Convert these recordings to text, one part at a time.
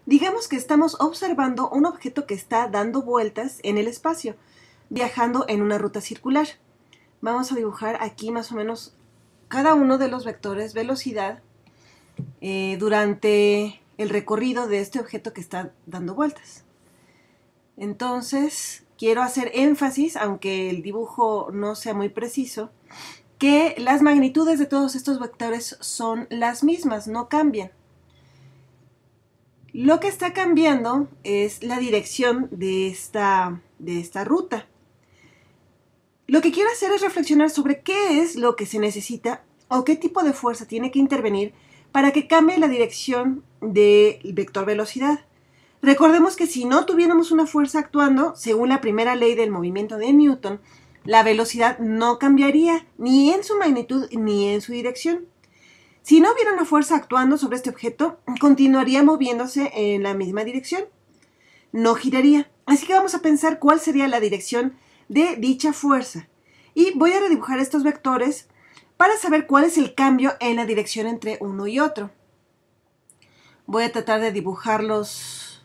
Digamos que estamos observando un objeto que está dando vueltas en el espacio, viajando en una ruta circular. Vamos a dibujar aquí más o menos cada uno de los vectores velocidad durante el recorrido de este objeto que está dando vueltas. Entonces, quiero hacer énfasis, aunque el dibujo no sea muy preciso, que las magnitudes de todos estos vectores son las mismas, no cambian. Lo que está cambiando es la dirección de esta ruta. Lo que quiero hacer es reflexionar sobre qué es lo que se necesita o qué tipo de fuerza tiene que intervenir para que cambie la dirección del vector velocidad. Recordemos que si no tuviéramos una fuerza actuando, según la primera ley del movimiento de Newton, la velocidad no cambiaría ni en su magnitud ni en su dirección. Si no hubiera una fuerza actuando sobre este objeto, continuaría moviéndose en la misma dirección. No giraría. Así que vamos a pensar cuál sería la dirección de dicha fuerza. Y voy a redibujar estos vectores para saber cuál es el cambio en la dirección entre uno y otro. Voy a tratar de dibujarlos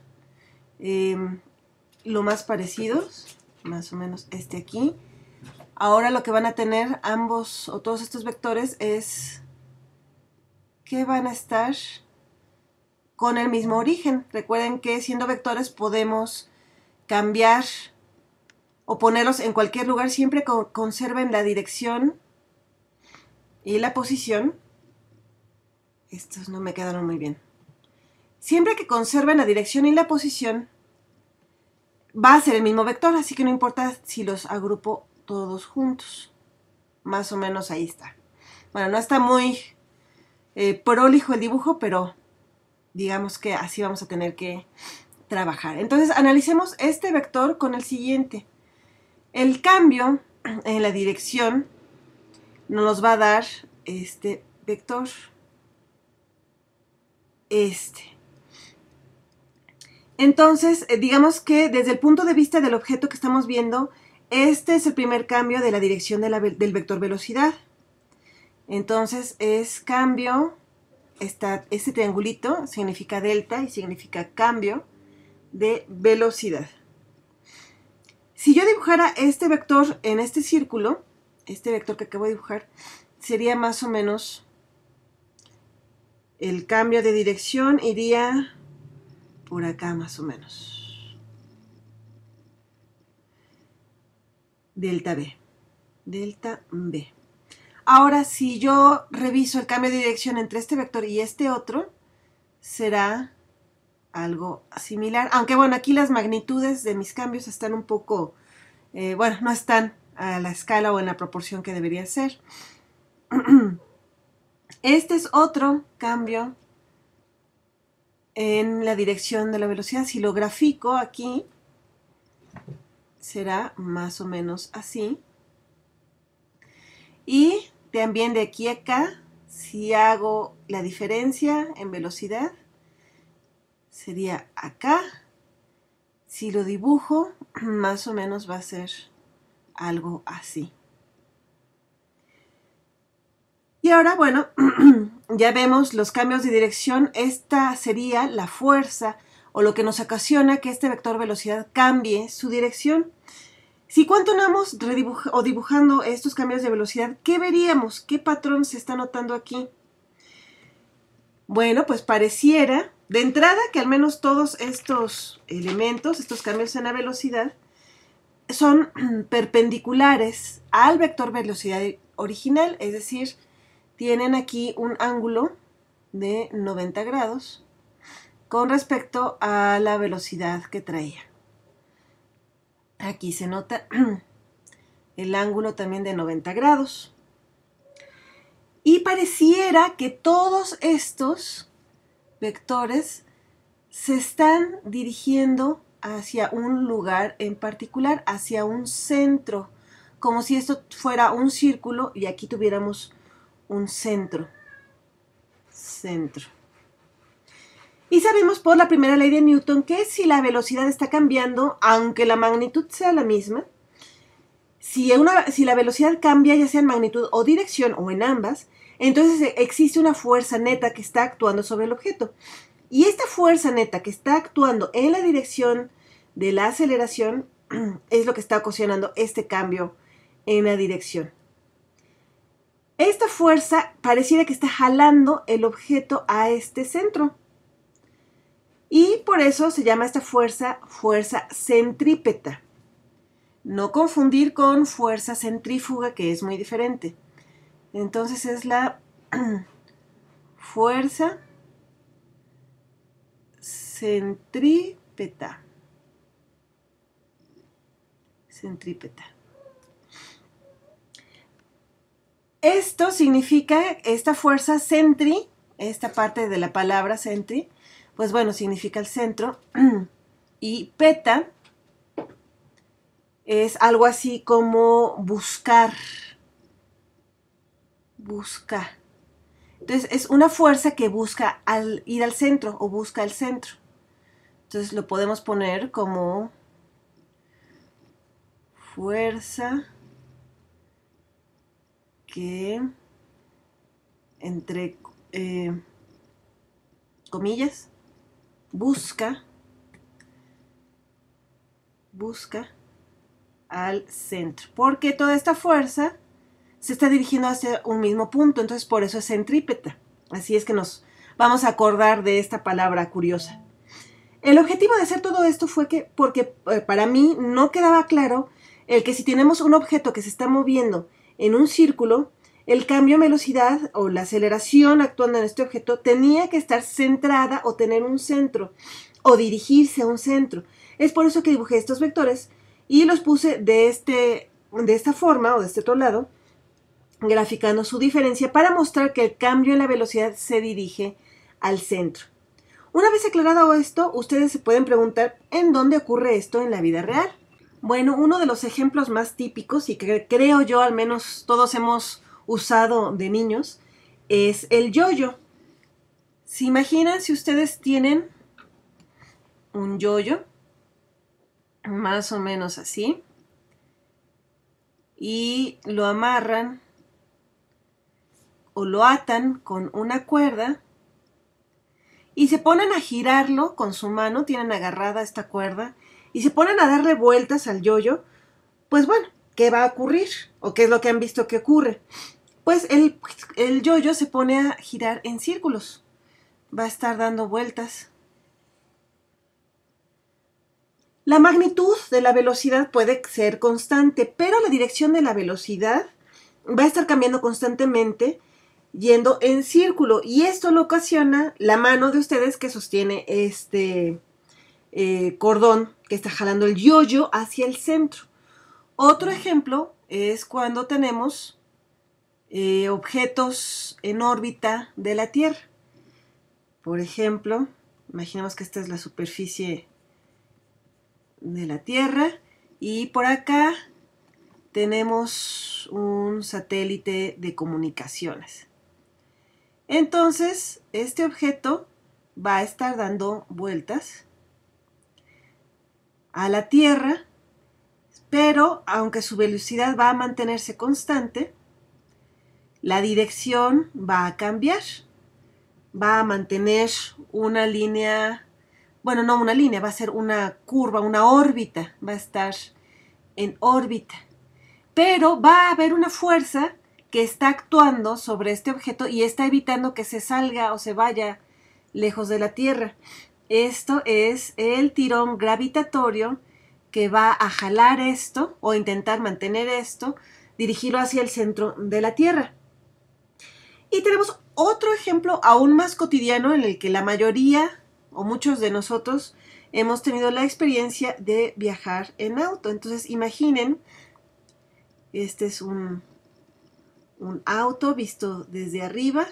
lo más parecidos, más o menos este aquí. Ahora lo que van a tener ambos o todos estos vectores es que van a estar con el mismo origen. Recuerden que siendo vectores podemos cambiar o ponerlos en cualquier lugar siempre que conserven la dirección y la posición. Estos no me quedaron muy bien. Siempre que conserven la dirección y la posición, va a ser el mismo vector, así que no importa si los agrupo todos juntos. Más o menos ahí está. Bueno, no está muy prolijo el dibujo, pero digamos que así vamos a tener que trabajar. Entonces, analicemos este vector con el siguiente. El cambio en la dirección nos va a dar este vector. Entonces, digamos que desde el punto de vista del objeto que estamos viendo, este es el primer cambio de la dirección del vector velocidad. Entonces, es cambio, este triangulito significa delta y significa cambio de velocidad. Si yo dibujara este vector en este círculo, este vector que acabo de dibujar, sería más o menos el cambio de dirección, iría por acá más o menos. Delta B. Delta B. Ahora, si yo reviso el cambio de dirección entre este vector y este otro, será algo similar. Aunque bueno, aquí las magnitudes de mis cambios están un poco, bueno, no están a la escala o en la proporción que debería ser. Este es otro cambio en la dirección de la velocidad. Si lo grafico aquí, será más o menos así. Y también de aquí a acá, si hago la diferencia en velocidad, sería acá. Si lo dibujo, más o menos va a ser algo así. Y ahora, bueno, ya vemos los cambios de dirección. Esta sería la fuerza o lo que nos ocasiona que este vector velocidad cambie su dirección. Si continuamos dibujando estos cambios de velocidad, ¿qué veríamos? ¿Qué patrón se está notando aquí? Bueno, pues pareciera, de entrada, que al menos todos estos elementos, estos cambios en la velocidad, son perpendiculares al vector velocidad original, es decir, tienen aquí un ángulo de 90 grados con respecto a la velocidad que traía. Aquí se nota el ángulo también de 90 grados. Y pareciera que todos estos vectores se están dirigiendo hacia un lugar en particular, hacia un centro, como si esto fuera un círculo y aquí tuviéramos un centro. Y sabemos por la primera ley de Newton que si la velocidad está cambiando, aunque la magnitud sea la misma, si la velocidad cambia ya sea en magnitud o dirección o en ambas, entonces existe una fuerza neta que está actuando sobre el objeto. Y esta fuerza neta que está actuando en la dirección de la aceleración es lo que está ocasionando este cambio en la dirección. Esta fuerza pareciera que está jalando el objeto a este centro. Y por eso se llama esta fuerza centrípeta. No confundir con fuerza centrífuga, que es muy diferente. Entonces es la fuerza centrípeta. Centrípeta. Esto significa, esta fuerza centri, esta parte de la palabra centri, pues bueno, significa el centro. Y peta es algo así como buscar. Busca. Entonces es una fuerza que busca al ir al centro o busca el centro. Entonces lo podemos poner como fuerza que, entre comillas, busca al centro. Porque toda esta fuerza se está dirigiendo hacia un mismo punto, entonces por eso es centrípeta. Así es que nos vamos a acordar de esta palabra curiosa. El objetivo de hacer todo esto fue que, porque para mí no quedaba claro el que si tenemos un objeto que se está moviendo en un círculo, el cambio de velocidad o la aceleración actuando en este objeto tenía que estar centrada o tener un centro o dirigirse a un centro. Es por eso que dibujé estos vectores y los puse de esta forma o de este otro lado, graficando su diferencia para mostrar que el cambio en la velocidad se dirige al centro. Una vez aclarado esto, ustedes se pueden preguntar ¿en dónde ocurre esto en la vida real? Bueno, uno de los ejemplos más típicos y que creo yo al menos todos hemos usado de niños es el yo-yo. ¿Se imaginan si ustedes tienen un yo-yo? Más o menos así. Y lo amarran o lo atan con una cuerda y se ponen a girarlo con su mano, tienen agarrada esta cuerda y se ponen a darle vueltas al yo-yo, pues bueno, ¿qué va a ocurrir? ¿O qué es lo que han visto que ocurre? Pues el yo-yo se pone a girar en círculos, va a estar dando vueltas. La magnitud de la velocidad puede ser constante, pero la dirección de la velocidad va a estar cambiando constantemente, yendo en círculo, y esto lo ocasiona la mano de ustedes que sostiene este cordón que está jalando el yo-yo hacia el centro. Otro ejemplo es cuando tenemos objetos en órbita de la Tierra. Por ejemplo, imaginemos que esta es la superficie de la Tierra y por acá tenemos un satélite de comunicaciones. Entonces, este objeto va a estar dando vueltas a la Tierra, pero aunque su velocidad va a mantenerse constante, la dirección va a cambiar. Va a mantener una línea, bueno, no una línea, va a ser una curva, una órbita, va a estar en órbita. Pero va a haber una fuerza que está actuando sobre este objeto y está evitando que se salga o se vaya lejos de la Tierra. Esto es el tirón gravitatorio que va a jalar esto o intentar mantener esto, dirigirlo hacia el centro de la Tierra. Y tenemos otro ejemplo aún más cotidiano en el que la mayoría o muchos de nosotros hemos tenido la experiencia de viajar en auto. Entonces imaginen, este es un auto visto desde arriba,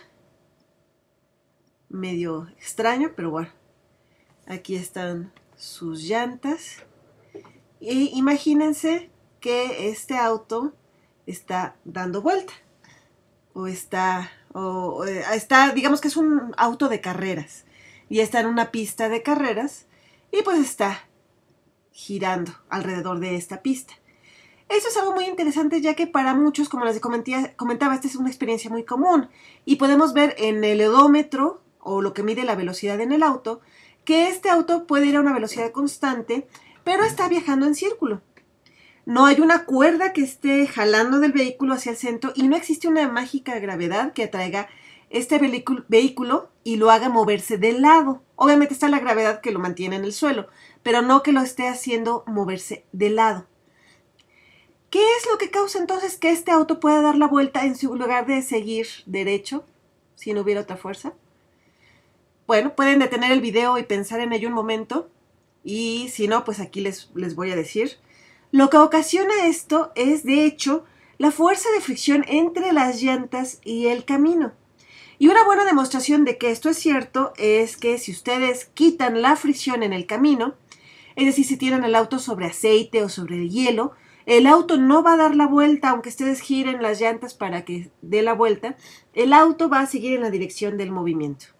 medio extraño, pero bueno, aquí están sus llantas. Y imagínense que este auto está dando vuelta o está, digamos que es un auto de carreras y está en una pista de carreras y pues está girando alrededor de esta pista. Eso es algo muy interesante ya que para muchos, como les comentaba, esta es una experiencia muy común y podemos ver en el odómetro o lo que mide la velocidad en el auto, que este auto puede ir a una velocidad constante, pero está viajando en círculo. No hay una cuerda que esté jalando del vehículo hacia el centro y no existe una mágica gravedad que atraiga este vehículo y lo haga moverse de lado. Obviamente está la gravedad que lo mantiene en el suelo, pero no que lo esté haciendo moverse de lado. ¿Qué es lo que causa entonces que este auto pueda dar la vuelta en su lugar de seguir derecho si no hubiera otra fuerza? Bueno, pueden detener el video y pensar en ello un momento, y si no, pues aquí les voy a decir. Lo que ocasiona esto es, de hecho, la fuerza de fricción entre las llantas y el camino. Y una buena demostración de que esto es cierto es que si ustedes quitan la fricción en el camino, es decir, si tiran el auto sobre aceite o sobre el hielo, el auto no va a dar la vuelta, aunque ustedes giren las llantas para que dé la vuelta, el auto va a seguir en la dirección del movimiento.